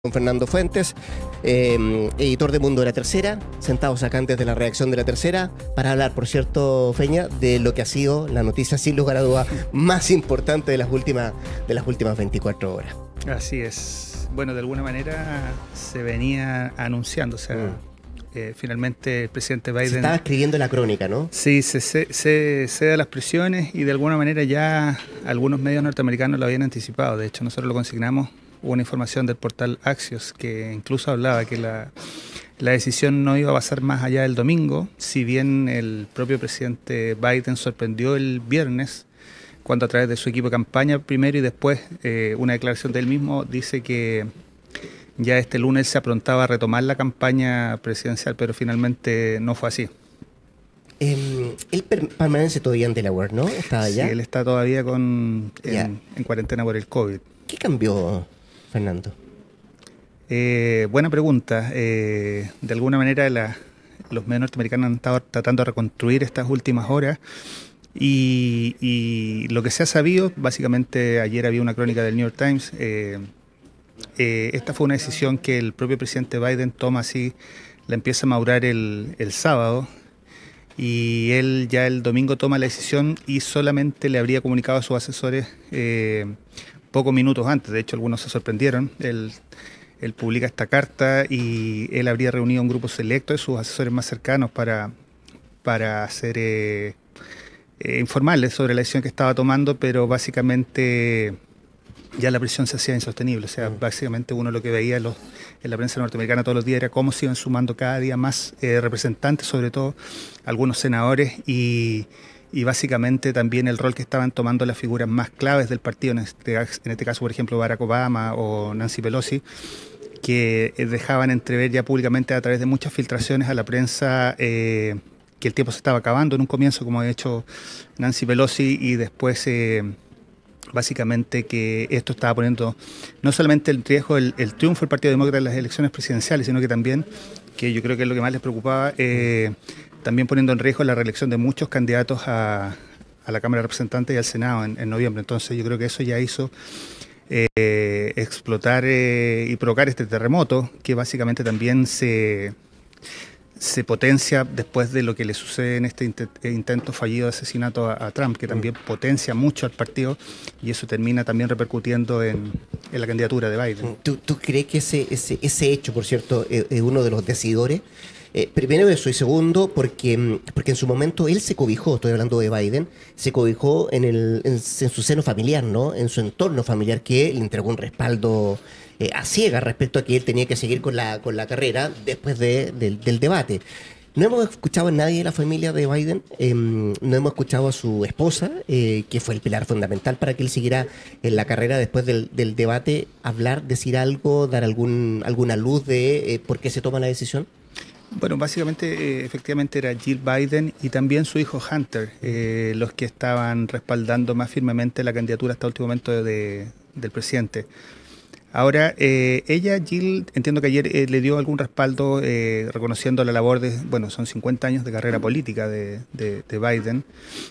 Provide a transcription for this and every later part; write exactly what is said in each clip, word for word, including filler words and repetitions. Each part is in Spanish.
Con Fernando Fuentes, eh, editor de Mundo de la Tercera, sentados acá antes de la redacción de la Tercera, para hablar, por cierto, Feña, de lo que ha sido la noticia sin lugar a duda más importante de las últimas, de las últimas veinticuatro horas. Así es. Bueno, de alguna manera se venía anunciando, o sea, mm. eh, finalmente el presidente Biden... Se estaba escribiendo la crónica, ¿no? Sí, se, se, se cede a las presiones y de alguna manera ya algunos medios norteamericanos lo habían anticipado. De hecho, nosotros lo consignamos. Hubo una información del portal Axios que incluso hablaba que la, la decisión no iba a pasar más allá del domingo, si bien el propio presidente Biden sorprendió el viernes cuando a través de su equipo de campaña primero y después eh, una declaración de él mismo dice que ya este lunes se aprontaba a retomar la campaña presidencial, pero finalmente no fue así. Eh, él permanece todavía en Delaware, ¿no? ¿Está allá? Sí, él está todavía con, en, en cuarentena por el COVID. ¿Qué cambió, Fernando? Eh, buena pregunta. Eh, de alguna manera la, los medios norteamericanos han estado tratando de reconstruir estas últimas horas y, y lo que se ha sabido, básicamente ayer había una crónica del New York Times, eh, eh, esta fue una decisión que el propio presidente Biden toma así, la empieza a madurar el, el sábado y él ya el domingo toma la decisión y solamente le habría comunicado a sus asesores eh, pocos minutos antes. De hecho, algunos se sorprendieron. Él, él publica esta carta y él habría reunido un grupo selecto de sus asesores más cercanos para, para hacer eh, eh, informarles sobre la decisión que estaba tomando, pero básicamente ya la presión se hacía insostenible. O sea, mm. básicamente uno lo que veía en, los, en la prensa norteamericana todos los días era cómo se iban sumando cada día más eh, representantes, sobre todo algunos senadores, y y básicamente también el rol que estaban tomando las figuras más claves del partido, en este, en este caso, por ejemplo, Barack Obama o Nancy Pelosi, que dejaban entrever ya públicamente a través de muchas filtraciones a la prensa eh, que el tiempo se estaba acabando en un comienzo, como ha hecho Nancy Pelosi, y después eh, básicamente que esto estaba poniendo no solamente en riesgo el, el triunfo del Partido Demócrata en las elecciones presidenciales, sino que también, que yo creo que es lo que más les preocupaba, eh, también poniendo en riesgo la reelección de muchos candidatos a, a la Cámara de Representantes y al Senado en, en noviembre. Entonces yo creo que eso ya hizo eh, explotar eh, y provocar este terremoto, que básicamente también se, se potencia después de lo que le sucede en este int- intento fallido de asesinato a, a Trump, que también potencia mucho al partido y eso termina también repercutiendo en, en la candidatura de Biden. ¿Tú, tú crees que ese, ese, ese hecho, por cierto, es, es uno de los decidores? Eh, primero eso, y segundo, porque, porque en su momento él se cobijó, estoy hablando de Biden, se cobijó en, el, en, en su seno familiar, ¿no? En su entorno familiar, que le entregó un respaldo eh, a ciegas respecto a que él tenía que seguir con la, con la carrera después de, de, del debate. No hemos escuchado a nadie de la familia de Biden, eh, no hemos escuchado a su esposa, eh, que fue el pilar fundamental para que él siguiera en la carrera después del, del debate, hablar, decir algo, dar algún, alguna luz de eh, por qué se toma la decisión. Bueno, básicamente, eh, efectivamente era Jill Biden y también su hijo Hunter, eh, los que estaban respaldando más firmemente la candidatura hasta el último momento de, de, del presidente. Ahora, eh, ella, Jill, entiendo que ayer eh, le dio algún respaldo eh, reconociendo la labor de, bueno, son cincuenta años de carrera política de, de, de Biden,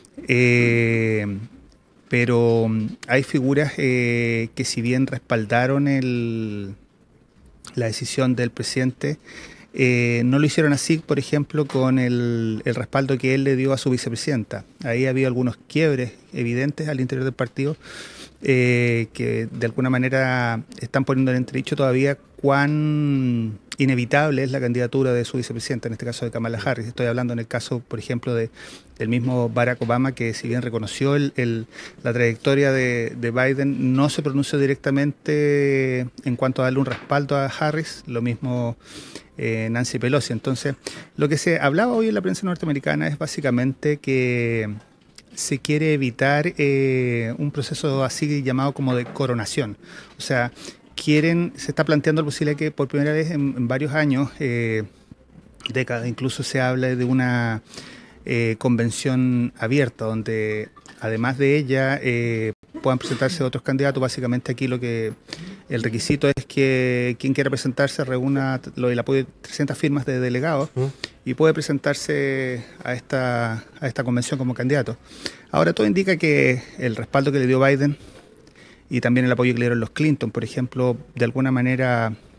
eh, pero hay figuras eh, que si bien respaldaron el, la decisión del presidente, Eh, no lo hicieron así, por ejemplo, con el, el respaldo que él le dio a su vicepresidenta. Ahí había algunos quiebres evidentes al interior del partido eh, que de alguna manera están poniendo en entredicho todavía cuán inevitable es la candidatura de su vicepresidenta, en este caso de Kamala Harris. Estoy hablando en el caso, por ejemplo, de, del mismo Barack Obama, que si bien reconoció el, el, la trayectoria de, de Biden, no se pronunció directamente en cuanto a darle un respaldo a Harris, lo mismo eh, Nancy Pelosi. Entonces, lo que se hablaba hoy en la prensa norteamericana es básicamente que se quiere evitar eh, un proceso así llamado como de coronación. O sea, quieren, se está planteando la posibilidad que por primera vez en, en varios años, eh, décadas, incluso se habla de una eh, convención abierta, donde además de ella eh, puedan presentarse otros candidatos. Básicamente aquí lo que el requisito es que quien quiera presentarse reúna lo, el apoyo de trescientas firmas de delegados ¿Mm? y puede presentarse a esta, a esta convención como candidato. Ahora todo indica que el respaldo que le dio Biden y también el apoyo que le dieron los Clinton, por ejemplo, de alguna manera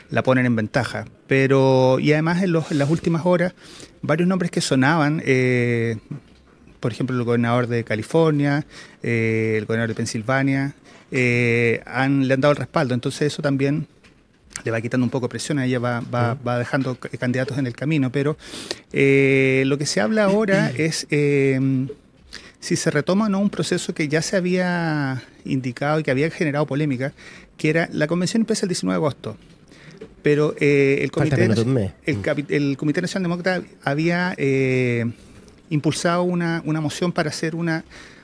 la ponen en ventaja. Pero, y además en, los, en las últimas horas, varios nombres que sonaban, eh, por ejemplo, el gobernador de California, eh, el gobernador de Pensilvania, eh, han, le han dado el respaldo. Entonces eso también le va quitando un poco de presión, a ella va, va, va dejando candidatos en el camino. Pero eh, lo que se habla ahora es eh, si se retoma o no un proceso que ya se había indicado y que había generado polémica, que era la convención empieza el diecinueve de agosto. Pero eh, el, Comité, el, el Comité Nacional Demócrata había eh, impulsado una, una moción para hacer una,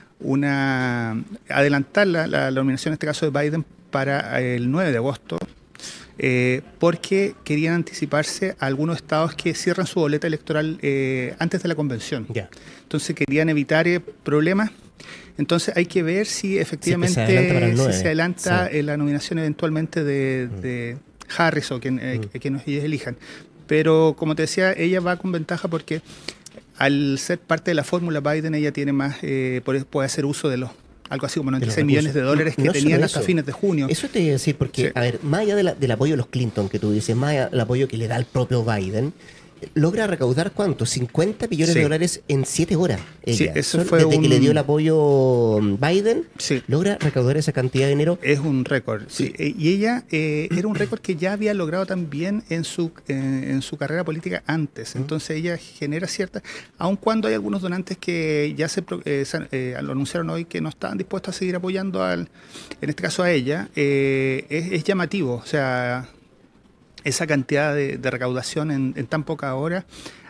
una adelantar la, la, la nominación, en este caso de Biden, para el nueve de agosto, eh, porque querían anticiparse a algunos estados que cierran su boleta electoral eh, antes de la convención. Yeah. Entonces querían evitar eh, problemas. Entonces hay que ver si efectivamente si se adelanta, si se adelanta sí. la nominación eventualmente de... Mm. de Harris o quien, eh, mm. quien ellos elijan. Pero como te decía, ella va con ventaja porque al ser parte de la fórmula Biden, ella tiene más, eh, puede hacer uso de los algo así como noventa y seis millones de dólares que no tenían hasta fines de junio. Eso te iba a decir, porque, sí. a ver, más allá de la, del apoyo de los Clinton que tú dices, más allá del apoyo que le da el propio Biden, logra recaudar ¿cuánto? cincuenta millones sí. de dólares en siete horas. Ella. Sí, eso fue Desde un... que le dio el apoyo Biden, sí. logra recaudar esa cantidad de dinero. Es un récord, sí. sí. Y ella eh, era un récord que ya había logrado también en su, eh, en su carrera política antes. Entonces ella genera cierta... Aun cuando hay algunos donantes que ya se eh, eh, lo anunciaron hoy que no estaban dispuestos a seguir apoyando, al, en este caso a ella, eh, es, es llamativo. O sea... Esa cantidad de, de recaudación en, en tan poca hora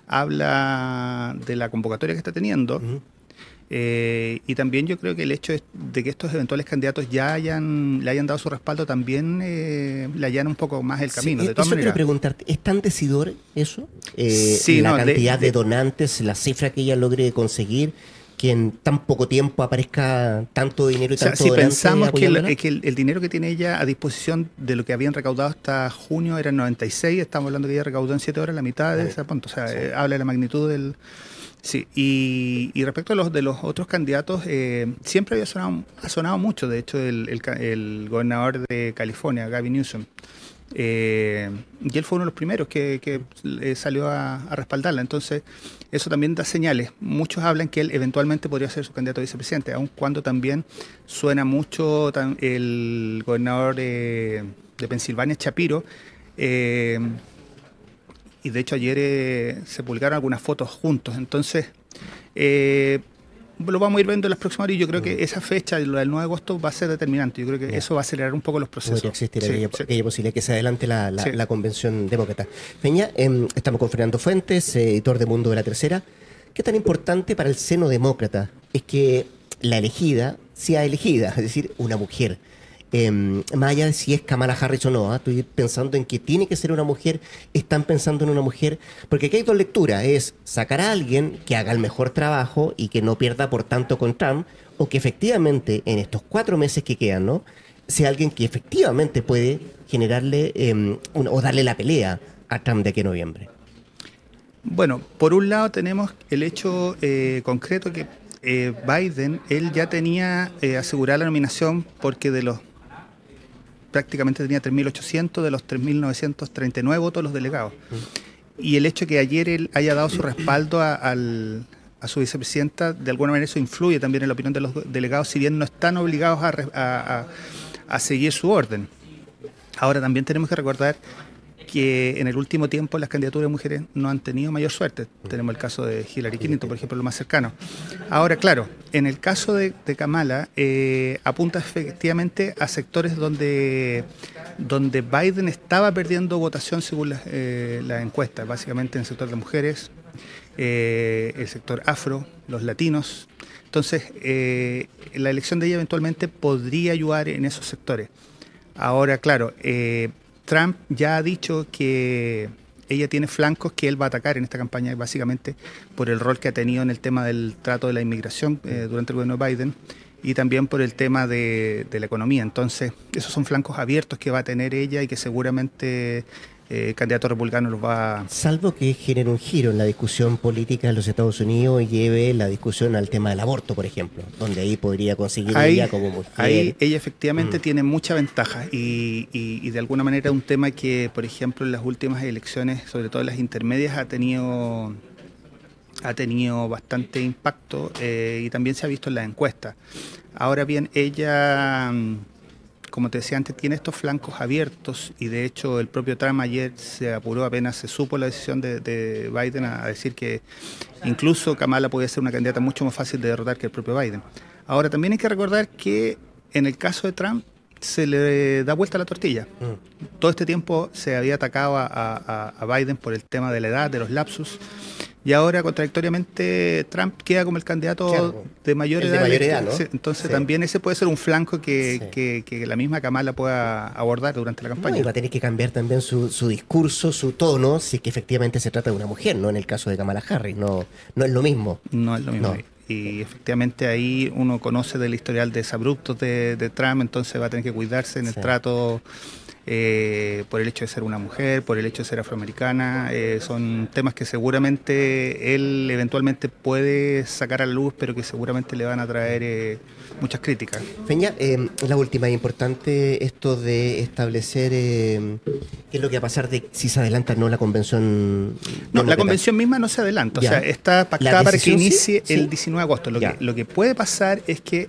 habla de la convocatoria que está teniendo. Uh-huh. eh, y también yo creo que el hecho de que estos eventuales candidatos ya hayan, le hayan dado su respaldo también eh, le allana un poco más el camino. Sí, de todas eso maneras. Quiero preguntarte, ¿es tan decidor eso? Eh, sí, la no, cantidad de, de, de donantes, la cifra que ella logre conseguir, que en tan poco tiempo aparezca tanto dinero y o sea, tanto si pensamos que, el, que el, el dinero que tiene ella a disposición de lo que habían recaudado hasta junio era noventa y seis, estamos hablando que ella recaudó en siete horas la mitad de sí. ese punto, o sea, sí. eh, habla de la magnitud del... Sí, y, y respecto a los de los otros candidatos, eh, siempre había sonado, ha sonado mucho, de hecho, el, el, el gobernador de California, Gavin Newsom, Eh, y él fue uno de los primeros que, que eh, salió a, a respaldarla. Entonces eso también da señales. Muchos hablan que él eventualmente podría ser su candidato a vicepresidente, aun cuando también suena mucho tam, el gobernador eh, de Pensilvania, Shapiro, eh, y de hecho ayer eh, se publicaron algunas fotos juntos. Entonces eh, lo vamos a ir viendo en las próximas horas y yo creo que esa fecha, lo del nueve de agosto, va a ser determinante. Yo creo que yeah. eso va a acelerar un poco los procesos. Podría existir sí, aquella, sí. aquella posibilidad que se adelante la, la, sí. la convención demócrata. Peña, eh, estamos con Fernando Fuentes, editor de Mundo de la Tercera. ¿Qué tan importante para el seno demócrata es que la elegida sea elegida, es decir, una mujer? Eh, más allá de si es Kamala Harris o no, ¿eh? Estoy pensando en que tiene que ser una mujer, están pensando en una mujer, porque aquí hay dos lecturas, es sacar a alguien que haga el mejor trabajo y que no pierda por tanto con Trump, o que efectivamente en estos cuatro meses que quedan, ¿no?, sea alguien que efectivamente puede generarle eh, un, o darle la pelea a Trump de aquí a noviembre. Bueno, por un lado tenemos el hecho eh, concreto que eh, Biden, él ya tenía eh, asegurada la nominación porque de los prácticamente tenía tres mil ochocientos de los tres mil novecientos treinta y nueve votos los delegados. Mm. Y el hecho que ayer él haya dado su respaldo a, al, a su vicepresidenta, de alguna manera eso influye también en la opinión de los delegados, si bien no están obligados a, a, a, a seguir su orden. Ahora también tenemos que recordar que en el último tiempo las candidaturas de mujeres no han tenido mayor suerte. Tenemos el caso de Hillary Clinton, por ejemplo, lo más cercano. Ahora, claro, en el caso de, de Kamala, eh, apunta efectivamente a sectores donde, donde Biden estaba perdiendo votación según las eh, la encuestas, básicamente en el sector de mujeres, eh, el sector afro, los latinos. Entonces, eh, la elección de ella eventualmente podría ayudar en esos sectores. Ahora, claro, eh, Trump ya ha dicho que ella tiene flancos que él va a atacar en esta campaña, básicamente por el rol que ha tenido en el tema del trato de la inmigración eh, durante el gobierno de Biden y también por el tema de, de la economía. Entonces, esos son flancos abiertos que va a tener ella y que seguramente eh, candidato republicano los va a... Salvo que genere un giro en la discusión política de los Estados Unidos y lleve la discusión al tema del aborto, por ejemplo, donde ahí podría conseguir ahí, ella como mujer. Ahí ella efectivamente Mm. tiene mucha ventaja y, y, y de alguna manera un tema que, por ejemplo, en las últimas elecciones, sobre todo en las intermedias, ha tenido, ha tenido bastante impacto eh, y también se ha visto en las encuestas. Ahora bien, ella... como te decía antes, tiene estos flancos abiertos y de hecho el propio Trump ayer se apuró apenas se supo la decisión de, de Biden a, a decir que incluso Kamala podía ser una candidata mucho más fácil de derrotar que el propio Biden. Ahora también hay que recordar que en el caso de Trump se le da vuelta la tortilla. Mm. Todo este tiempo se había atacado a, a, a Biden por el tema de la edad, de los lapsus. Y ahora, contradictoriamente, Trump queda como el candidato claro, de mayor edad. De mayor edad, ¿no? Entonces, sí. también ese puede ser un flanco que, sí. que, que la misma Kamala pueda abordar durante la campaña. No, y va a tener que cambiar también su, su discurso, su tono, si es que efectivamente se trata de una mujer, ¿no? En el caso de Kamala Harris, no, no es lo mismo. No es lo mismo. No. Y efectivamente ahí uno conoce del historial desabruptos de, de Trump, entonces va a tener que cuidarse en el sí. trato... Eh, por el hecho de ser una mujer, por el hecho de ser afroamericana, eh, son temas que seguramente él eventualmente puede sacar a la luz, pero que seguramente le van a traer eh, muchas críticas. Feña, eh, la última, es importante esto de establecer eh, qué es lo que va a pasar de si se adelanta o no la convención. No, la convención misma no se adelanta, ya. O sea, está pactada para que inicie sí, el sí. diecinueve de agosto. Lo que, lo que puede pasar es que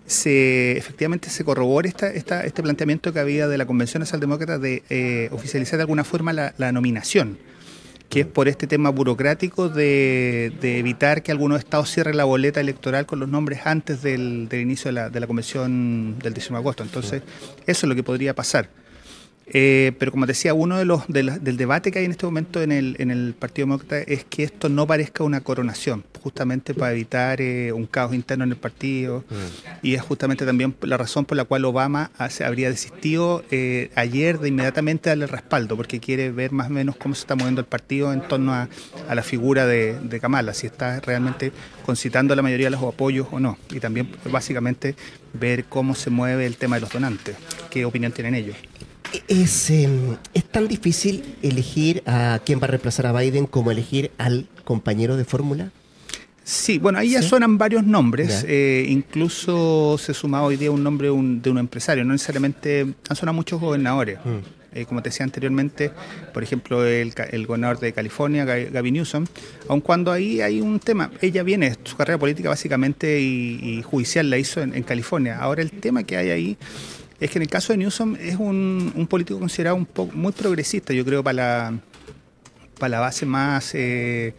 se efectivamente se corrobora esta, esta, este planteamiento que había de la Convención Nacional Demócrata de eh, oficializar de alguna forma la, la nominación, que es por este tema burocrático de, de evitar que algunos estados cierren la boleta electoral con los nombres antes del, del inicio de la, de la convención del diecinueve de agosto. Entonces, eso es lo que podría pasar. Eh, pero como decía, uno de los de la, del debate que hay en este momento en el, en el Partido Demócrata es que esto no parezca una coronación, justamente para evitar eh, un caos interno en el partido. Mm. Y es justamente también la razón por la cual Obama hace, habría desistido eh, ayer de inmediatamente darle respaldo, porque quiere ver más o menos cómo se está moviendo el partido en torno a, a la figura de, de Kamala, si está realmente concitando a la mayoría de los apoyos o no. Y también básicamente ver cómo se mueve el tema de los donantes, qué opinión tienen ellos. Es, eh, es tan difícil elegir a quién va a reemplazar a Biden como elegir al compañero de fórmula. Sí, bueno, ahí ya ¿Sí? suenan varios nombres, eh, incluso se sumaba hoy día un nombre un, de un empresario, no necesariamente, han sonado muchos gobernadores. Mm. Eh, como te decía anteriormente, por ejemplo, el, el gobernador de California, Gavin Newsom, aun cuando ahí hay un tema, ella viene, su carrera política básicamente y, y judicial la hizo en, en California. Ahora el tema que hay ahí es que en el caso de Newsom es un, un político considerado un poco muy progresista, yo creo, para la, para la base más eh,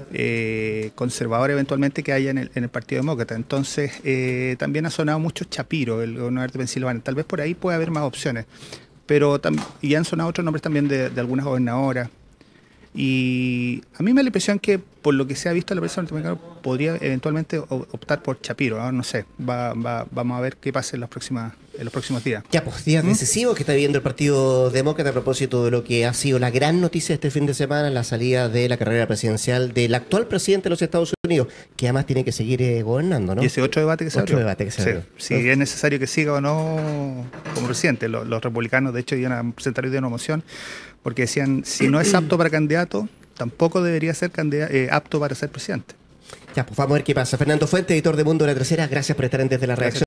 eh, conservadora eventualmente que haya en el, en el Partido Demócrata. Entonces, eh, también ha sonado mucho Shapiro, el gobernador de Pensilvania. Tal vez por ahí puede haber más opciones. Pero y han sonado otros nombres también de, de algunas gobernadoras. Y a mí me da la impresión que, por lo que se ha visto, la prensa norteamericana podría eventualmente optar por Shapiro, ¿no? No sé, va, va, vamos a ver qué pasa en, las próximas, en los próximos días. Ya, pues días ¿Mm? decisivos que está viviendo el Partido Demócrata a propósito de lo que ha sido la gran noticia este fin de semana, la salida de la carrera presidencial del actual presidente de los Estados Unidos, que además tiene que seguir eh, gobernando, ¿no? Y ese otro debate que se otro abrió. debate que se abrió. Sí, si es necesario que siga o no como presidente. Los, los republicanos, de hecho, iban a presentar hoy día una moción porque decían, si no es apto para candidato, tampoco debería ser candidato, eh, apto para ser presidente. Ya, pues vamos a ver qué pasa. Fernando Fuentes, editor de Mundo de la Tercera, gracias por estar en Desde la Reacción.